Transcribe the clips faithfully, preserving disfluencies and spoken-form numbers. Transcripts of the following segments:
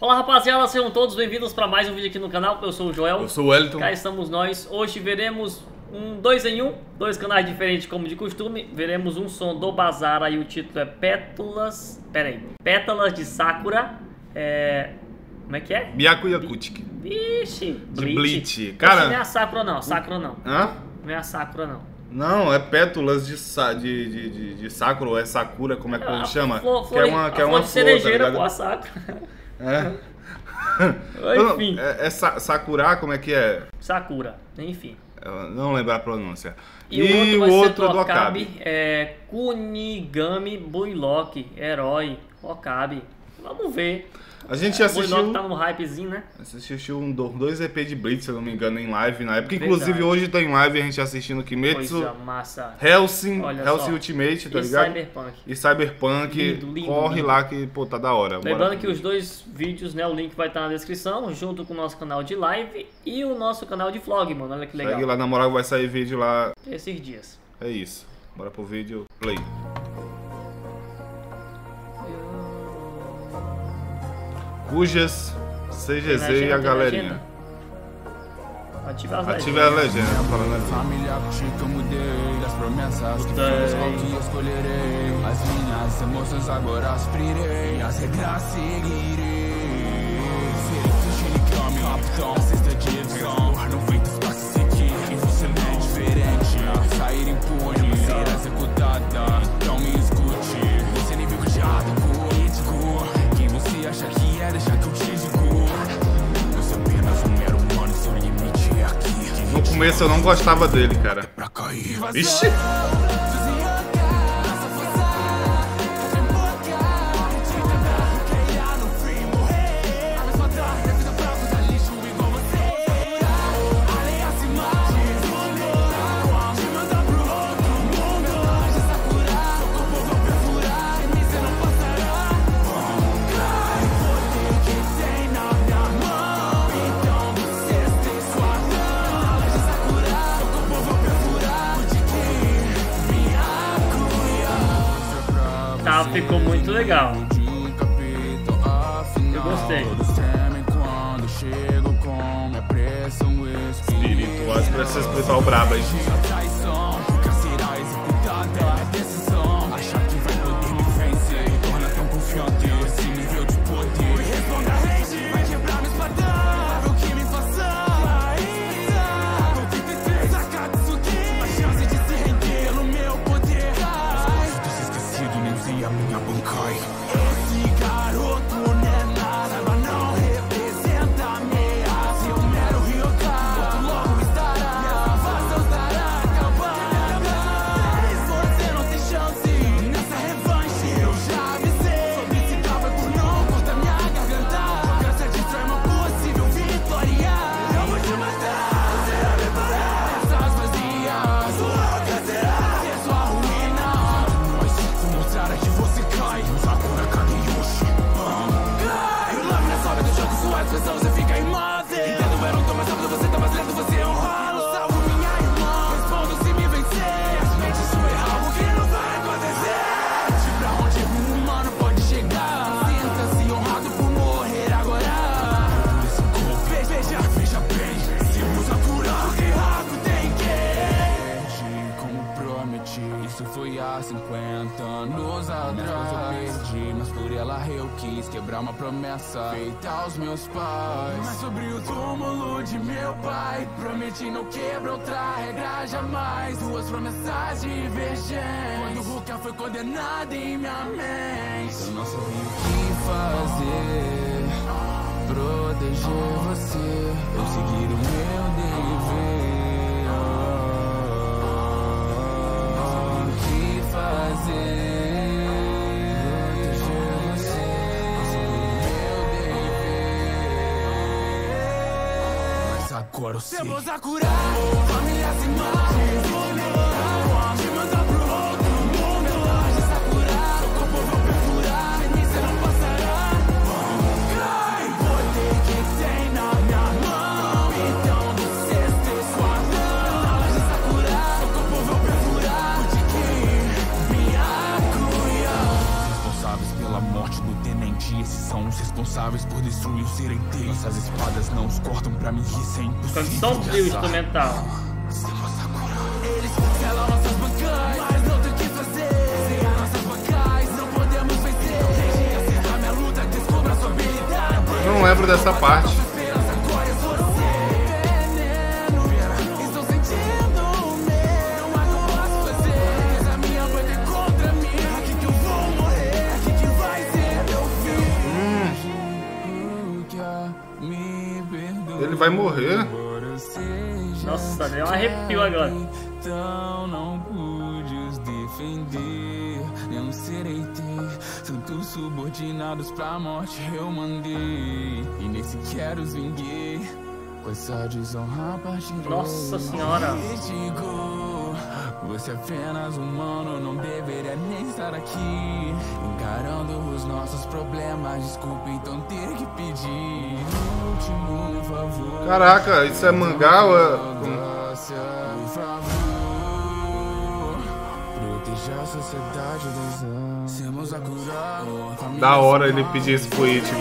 Olá rapaziada, sejam todos bem-vindos para mais um vídeo aqui no canal. Eu sou o Joel. Eu sou o Wellington. Cá estamos nós. Hoje veremos um dois em um, dois canais diferentes como de costume. Veremos um som do Bazar, aí o título é Pétalas... Pera aí. Pétalas de Sakura. É... Como é que é? Byaku Yakutiki. Vixe, De Bleach. Cara... Cara... Não é a Sakura não, Sakura não. Hã? Não é a Sakura não. Não, é pétalas de, sa... de, de, de, de Sakura, ou é Sakura, como é que a gente chama? Flor, que é uma, que é uma de flor, cerejeira, tá pô, a Sakura. É. Enfim. É, é sa Sakura, como é que é? Sakura, enfim. Eu não lembro a pronúncia. E, e o outro, o vai outro ser do do Okabe, Okabe. é Kunigami Builock, herói, Okabe. Vamos ver. A gente é, assistiu... Builock tá no hypezinho, né? Assistiu um, dois E P de Bleach, se eu não me engano, em live na época. Verdade. Inclusive hoje tá em live a gente assistindo Kimetsu, Coisa massa. Hellsing, Olha Hellsing só. Ultimate, tá E ligado? Cyberpunk. E Cyberpunk. Lindo, lindo, Corre lindo. lá que, pô, tá da hora. Lembrando Bora. que os dois vídeos, né, o link vai estar na descrição, junto com o nosso canal de live e o nosso canal de vlog, mano. Olha que legal. Segue lá, na moral vai sair vídeo lá. Esses dias. É isso. Bora pro vídeo. Play. Cujas, C G Z e a galerinha. Ative as Ative a legenda, falando ali. Família chica, mudei das promessas que fiz, qual que escolherei. As minhas emoções agora aspirei, as regras seguirei. Shinigami, rapidão, sexta divisão. Não feito pra se seguir, e você não é diferente. Sair impune, ser executada, então me escute. Você nem viu que já atacou, crítico. Quem você acha que é, deixa que eu te digo. Eu sou apenas um mero humano, seu limite é aqui. No começo eu não gostava dele, cara. Pra cair. Vixe! Tá, ficou muito legal. Eu gostei. Espiritual, expressão espiritual braba, hein? Esse garoto não é nada, mas não representa ameaça. Eu mero Ryokan, logo estará. Minha salvação estará acabada. Você não tem chance nessa revanche. Eu já avisei sobre esse cabo por não cortar minha garganta. Graça disso é uma possível vitória. Eu vou te matar, você vai preparar essas vazias. Sua boca será ser sua ruína. Nós vou mostrar que você cai. Sakura Kageyoshi. Cai! O lâmina sobe do jogo, sua expressão você fica imóvel. Entendo, eu não tô mais rápido, você tá mais lento, você é um ralo. Salvo minha irmã, respondo se me vencer. Mente sua errar, o que não vai acontecer. Pra onde um humano pode chegar. Sinta-se honrado por morrer agora. Esse golpe, veja, veja bem. Se o Sakura, porque Haku tem que. Como prometi, isso foi há cinquenta anos atrás. Eu perdi, mas por ela eu quis quebrar uma promessa feita aos meus pais. Mas sobre o túmulo de meu pai, prometi não quebrar outra regra jamais. Duas promessas divergentes. Quando Ruka foi condenado em minha mente, eu não sabia o que fazer. Proteger você, eu seguir o meu dever. O que fazer? Proteger você, eu seguir o meu dever. Mas agora eu sei. Eu vou Sakura, família se mata. Te mandar pro outro mundo. De Sakura, seu corpo vou perfurar. Sem mim cê não passará. Cai! Poder que tem na minha mão. Então você se esquadrão. De Sakura, seu corpo vou perfurar. De que minha cuia. Responsáveis pela morte do tenente. Esses são os responsáveis por destruir o ser inteiro. Nossas espadas não os cortam, pra mim isso é impossível. Canção trio instrumental. Eles cancelam nossas bancais, mas não tem o que fazer. Sem as nossas bancais, não podemos vencer. Deixe acertar minha luta, descubra sua habilidade. Eu não lembro dessa parte. Esperança agora é você. Veneno, estou sentindo o meu. Mas não posso fazer. A minha banca é contra mim. Aqui que eu vou morrer. Aqui que vai ser meu fim. Ele vai morrer. Nossa, deu um arrepio agora. Então não pude os defender. Não serei ter tantos subordinados pra morte eu mandei. E nem sequer os vinguei. Com essa desonra partirei. Nossa senhora. E digo, você é apenas humano, não deveria nem estar aqui. Encarando os nossos problemas, desculpa então ter que pedir. Último favor. Caraca, isso é mangá ou é... Por favor, proteja a sociedade dos anos. Sermos a curar. Da hora ele pedir isso pro Ichigo.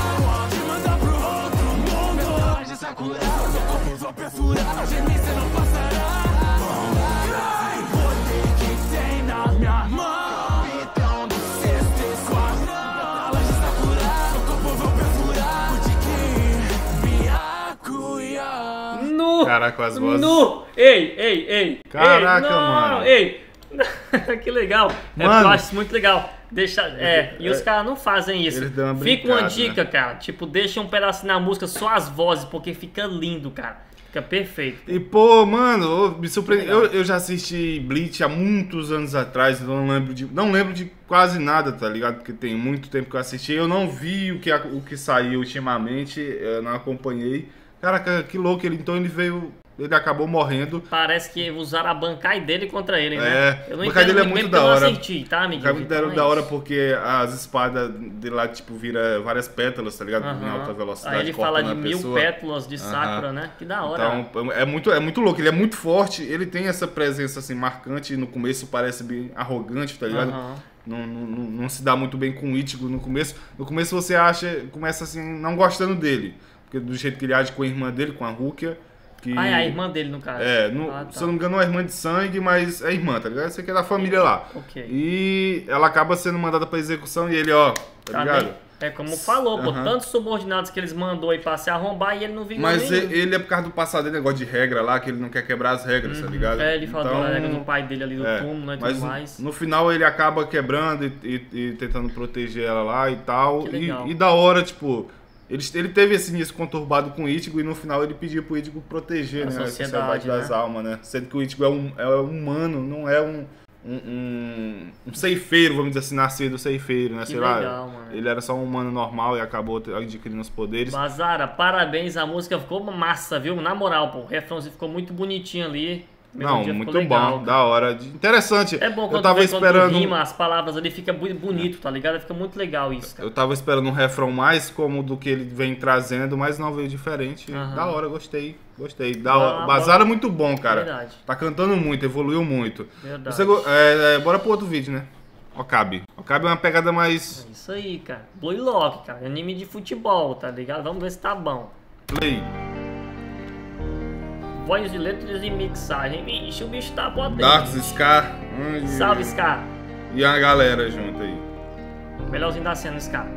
Caraca, as vozes. No! Ei, ei, ei! Caraca, ei, não, mano. Ei! Que legal! É, Mano. eu acho isso muito legal. Deixa, é, e os caras não fazem isso. Eles dão uma Fica uma brincada, dica, né? cara. Tipo, deixa um pedacinho na música só as vozes, porque fica lindo, cara. Fica perfeito. E pô, mano, me surpreendeu. Eu, eu já assisti Bleach há muitos anos atrás, então não lembro de, não lembro de quase nada, tá ligado? Porque tem muito tempo que eu assisti. Eu não vi o que, o que saiu ultimamente, eu não acompanhei. Caraca, que louco ele. Então ele veio. Ele acabou morrendo. Parece que usaram a bancai dele contra ele, né? É, Eu não a bancai entendo dele é muito bem muito porque da eu hora. não assisti, tá, amiguinho? É muito da, Então é da hora isso. porque as espadas de lá, tipo, vira várias pétalas, tá ligado? Em Aham. alta velocidade. Aí ele corta fala de na mil pessoa. pétalas de Sakura, Aham. né? Que da hora. Então, é muito, é muito louco. Ele é muito forte. Ele tem essa presença, assim, marcante. No começo parece bem arrogante, tá ligado? Aham. Não, não, não, não se dá muito bem com o Ichigo no começo. No começo você acha, começa assim, não gostando dele. Porque do jeito que ele age com a irmã dele, com a Rukia. Que, Ah, é a irmã dele, no caso. É, no, Ah, tá. se eu não me engano, não é irmã de sangue, mas é irmã, tá ligado? Você que é da família lá. Ok. E ela acaba sendo mandada pra execução e ele, ó, tá, Tá ligado? bem? É como falou, pô, Aham. tantos subordinados que eles mandou aí pra se arrombar e ele não vingou Mas nenhum. ele é por causa do passado dele, negócio de regra lá, que ele não quer quebrar as regras, tá ligado? É, ele falou Então, da regra do pai dele ali do é, túmulo, né, e mas tudo mais. no final ele acaba quebrando e, e- e tentando proteger ela lá e tal. Que E, legal. e da hora, tipo, ele, ele teve esse início conturbado com o Ichigo e no final ele pediu pro Ichigo proteger, A né, a sociedade, sociedade das né? almas, né? Sendo que o Ichigo é, um, é humano, não é um, um, um, um ceifeiro, vamos dizer assim, nascido ceifeiro, né? Que Sei lá. legal, mano. Ele era só um humano normal e acabou adquirindo os poderes. Bazara, parabéns, a música ficou massa, viu? Na moral, pô, o refrãozinho ficou muito bonitinho ali. a Não, melodia muito ficou legal, bom, cara. da hora. de- Interessante. É bom eu quando, tava vê, quando esperando. rima as palavras ali, fica bu- bonito, tá ligado? Fica muito legal isso, cara. Eu tava esperando um refrão mais como do que ele vem trazendo, mas não veio diferente. Aham. Da hora, gostei. Gostei. Da Ah, hora. Bazar é muito bom, cara. Verdade. Tá cantando muito, evoluiu muito. Verdade. Você go- é, é, bora pro outro vídeo, né? Okabe. Okabe é uma pegada mais É isso aí, cara. Blue Lock, cara. Anime de futebol, tá ligado? Vamos ver se tá bom. play. Voz de letras e mixagem. Vixe, o bicho tá potente. Darks, Scar. hum, e- Salve, Scar. E a galera junto aí. Melhorzinho da cena, Scar.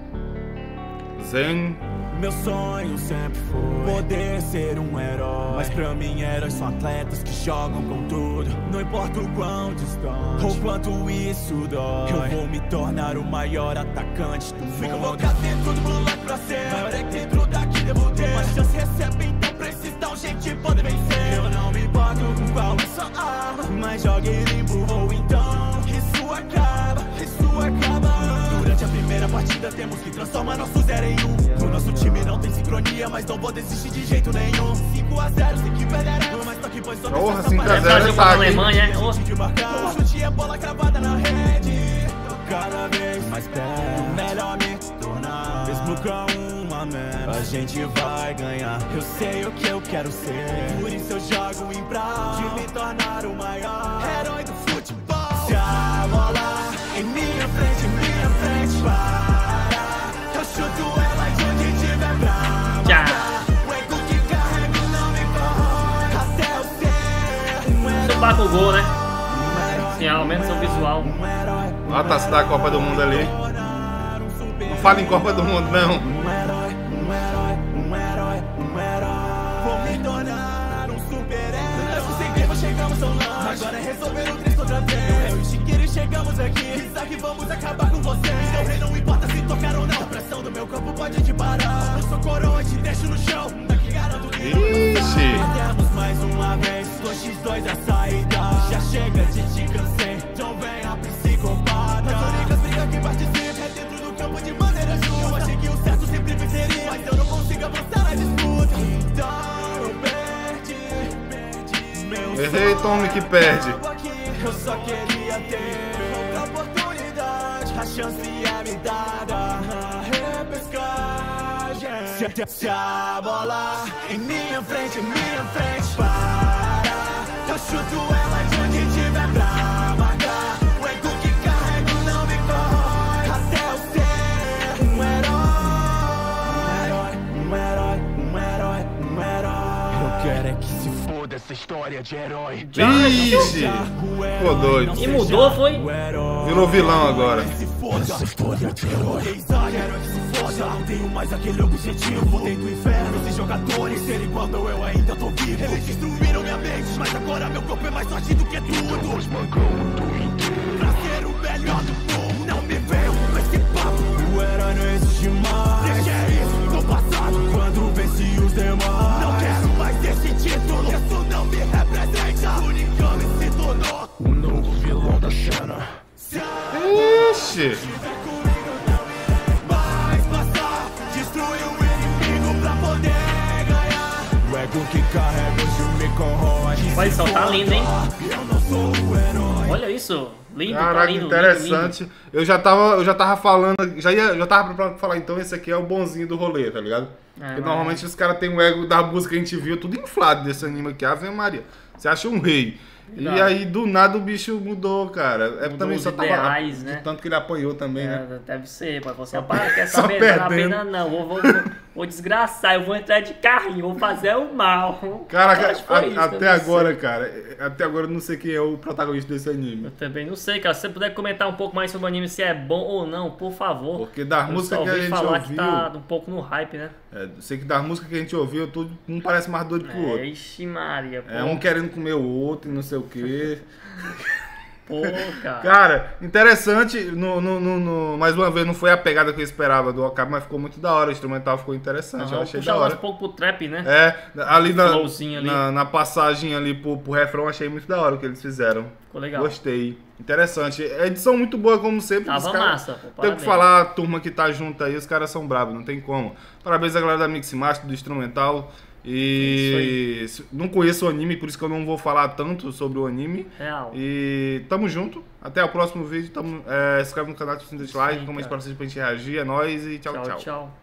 Zen. Meu sonho sempre foi poder ser um herói. Mas pra mim heróis são atletas que jogam com tudo. Não importa o quão distante ou quanto isso dói, eu vou me tornar o maior atacante do mundo. Fui colocado dentro do moleque pra ser maior é que dentro daqui devo ter. Mas chance recebe, então precisa dar um jeito de poder vencer. Eu não me importo com qual é sua arma, mas jogue limpo ou então isso acaba, isso acaba. Durante a primeira partida temos que transformar nosso zero em um. O nosso time não tem sincronia, mas não vou desistir de jeito nenhum. cinco a zero, sei que perderemos, mas tô aqui pois só Porra, nessa cinco a partida. zero É pra é jogar na saque, hein? Alemanha, é? Ô, De marcar, o chute é bola cravada na rede. Tô cada vez mais perto, melhor me tornar. Mesmo com uma menos, a gente vai ganhar. Eu sei o que eu quero ser, por isso eu jogo em prol de me tornar o maior herói do futebol. Se a bola em minha frente, minha frente para, eu chuto ela de onde no gol, né? Sim, ao menos o visual. Olha a taça da Copa do Mundo ali. Não fala em Copa do Mundo, não. Um herói, um herói, um herói, um herói. Vou me tornar um super-herói. Eu consegui, mas chegamos ao longe. Agora é resolver o triste outra vez. Eu e Chiqueiro chegamos aqui. Isso que vamos acabar com vocês. Seu rei não importa se tocar ou não. A pressão do meu corpo pode te parar. Eu sou coroa, te deixo no chão. Daqui garanto que Ixi. perdemos mais uma vez. dois por dois a saída. Já chega de te cansei. Não venha psicopata. As únicas brigas que participam é dentro do campo de maneira justa. Eu achei que o certo sempre venceria, mas eu não consigo avançar na disputa. Então eu perdi, perdi meu Errei, Tommy, que perde. eu só queria ter outra oportunidade. A chance é me dada na repescagem. Se, se a bola em minha frente, minha frente para, eu chuto ela de onde tiver pra marcar. O ego que carrego não me corrói até eu ser um herói. Um herói, um herói, um herói. Eu quero é que se foda essa história de herói. Ixi. Pô, doido. E mudou, foi? Virou vilão agora. Se foda, essa história de herói. Quero é que se foda, não tenho mais aquele objetivo. Voltei do inferno, esses jogadores serem quando eu ainda tô vivo. Eles destruíram minha mente, mas agora meu corpo é mais forte do que tudo. Pra ser o melhor do povo, não me venham com esse papo. O herói não existe mais. Deixa isso no passado, quando venci os demais. Não quero mais esse título, isso não me representa. O Unicame se tornou o novo vilão da cena. Ixi. Mais passar, destruir o inimigo pra poder ganhar. O ego que carrega hoje me corrói. Olha só, tá lindo, hein? Eu não sou o herói. Olha isso. Lindo, tá Caraca, lindo, interessante. lindo, lindo. Eu já tava, eu já tava falando, já ia, já tava preparado pra falar, então esse aqui é o bonzinho do rolê, tá ligado? É, Porque mas- normalmente os caras têm o ego da música que a gente viu, tudo inflado desse anime aqui, Ave Maria. Você acha um rei. Verdade. E aí, do nada, o bicho mudou, cara. É Mudou também os só tava. ideais, de né? tanto que ele apanhou também, né? É, deve ser, mas você para, quer só saber, não vale a perdendo. pena não, vou, vou, vou, vou desgraçar, eu vou entrar de carrinho, vou fazer o mal. Cara, Eu acho que foi a- isso, até eu não agora, sei. cara, até agora eu não sei quem é o protagonista desse anime. Eu também não sei, cara, se você puder comentar um pouco mais sobre o anime, se é bom ou não, por favor. Porque das Eu músicas só que a ouvi gente falar ouviu, que tá um pouco no hype, né? é, sei que das músicas que a gente ouviu, tudo um parece mais doido que o É, outro. ixi Maria, pô, É um querendo comer o outro e não sei o quê. pô, cara. Cara, interessante, no, no, no, no- mais uma vez não foi a pegada que eu esperava do Okabe, mas ficou muito da hora, o instrumental ficou interessante, eu Aham, achei puxa da mais hora. um pouco pro trap, né? É, ali na, Flowzinho ali. na, na passagem ali pro, pro refrão, achei muito da hora o que eles fizeram. Ficou legal. Gostei. Interessante. A edição muito boa, como sempre. Tava os cara- massa, pô, Tem parabéns. que falar, a turma que tá junto aí, os caras são bravos, não tem como. Parabéns à galera da Mix Master, do instrumental. E se- não conheço o anime, por isso que eu não vou falar tanto sobre o anime. Real. E tamo junto. Até o próximo vídeo. Tamo, é, se inscreve no canal, se inscreve no like, Sim, comente cara. pra vocês pra gente reagir. É nóis e tchau, Tchau, tchau. tchau.